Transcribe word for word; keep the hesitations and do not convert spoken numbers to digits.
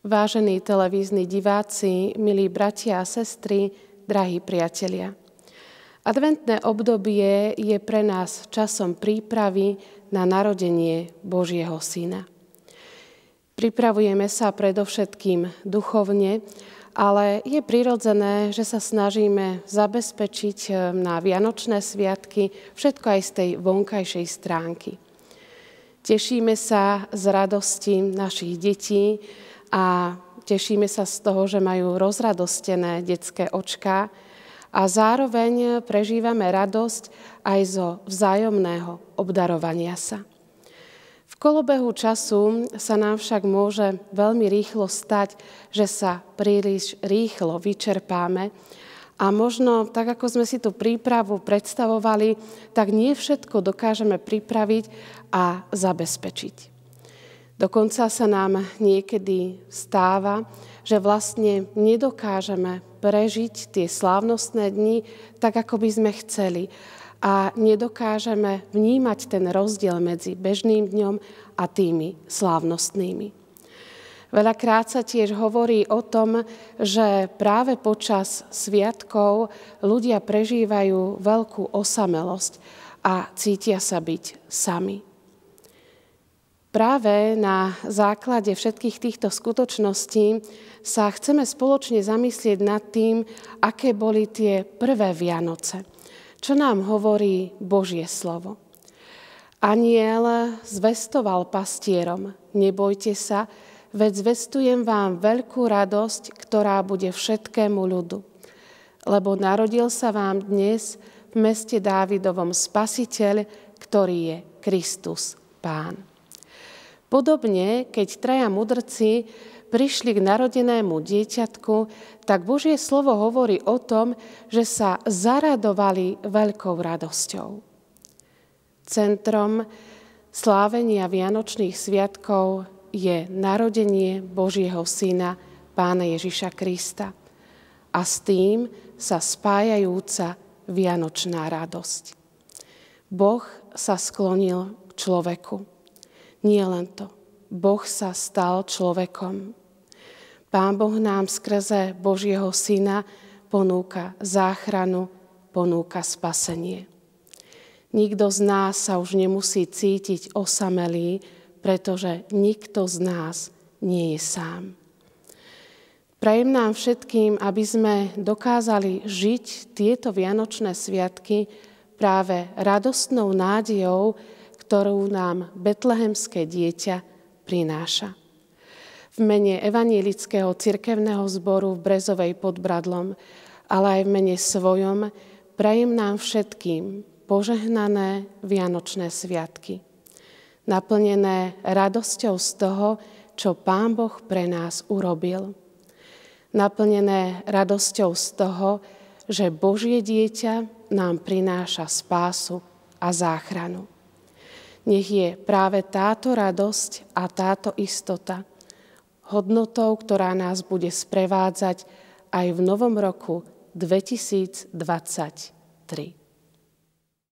Vážení televízni diváci, milí bratia a sestry, drahí priatelia. Adventné obdobie je pre nás časom prípravy na narodenie Božieho Syna. Pripravujeme sa predovšetkým duchovne, ale je prirodzené, že sa snažíme zabezpečiť na Vianočné sviatky všetko aj z tej vonkajšej stránky. Tešíme sa z radosti našich detí a tešíme sa z toho, že majú rozradostené detské očká a zároveň prežívame radosť aj zo vzájomného obdarovania sa. V kolobehu času sa nám však môže veľmi rýchlo stať, že sa príliš rýchlo vyčerpáme a možno, tak ako sme si tú prípravu predstavovali, tak nie všetko dokážeme pripraviť a zabezpečiť. Dokonca sa nám niekedy stáva, že vlastne nedokážeme prežiť tie slávnostné dni tak, ako by sme chceli. A nedokážeme vnímať ten rozdiel medzi bežným dňom a tými slávnostnými. Veľakrát sa tiež hovorí o tom, že práve počas sviatkov ľudia prežívajú veľkú osamelosť a cítia sa byť sami. Práve na základe všetkých týchto skutočností sa chceme spoločne zamyslieť nad tým, aké boli tie prvé Vianoce. Čo nám hovorí Božie slovo? Anjel zvestoval pastierom: nebojte sa, veď zvestujem vám veľkú radosť, ktorá bude všetkému ľudu. Lebo narodil sa vám dnes v meste Dávidovom Spasiteľ, ktorý je Kristus Pán. Podobne, keď traja mudrci prišli k narodenému dieťatku, tak Božie slovo hovorí o tom, že sa zaradovali veľkou radosťou. Centrom slávenia Vianočných sviatkov je narodenie Božieho Syna, Pána Ježiša Krista. A s tým sa spájajúca vianočná radosť. Boh sa sklonil k človeku. Nie len to. Boh sa stal človekom. Pán Boh nám skrze Božieho Syna ponúka záchranu, ponúka spasenie. Nikto z nás sa už nemusí cítiť osamelý, pretože nikto z nás nie je sám. Prajem nám všetkým, aby sme dokázali žiť tieto vianočné sviatky práve radostnou nádejou, ktorú nám betlehemské dieťa prináša. V mene Evanjelického cirkevného zboru v Brezovej pod Bradlom, ale aj v mene svojom, prajem nám všetkým požehnané Vianočné sviatky, naplnené radosťou z toho, čo Pán Boh pre nás urobil. Naplnené radosťou z toho, že Božie dieťa nám prináša spásu a záchranu. Nech je práve táto radosť a táto istota hodnotou, ktorá nás bude sprevádzať aj v novom roku dvetisícdvadsaťtri.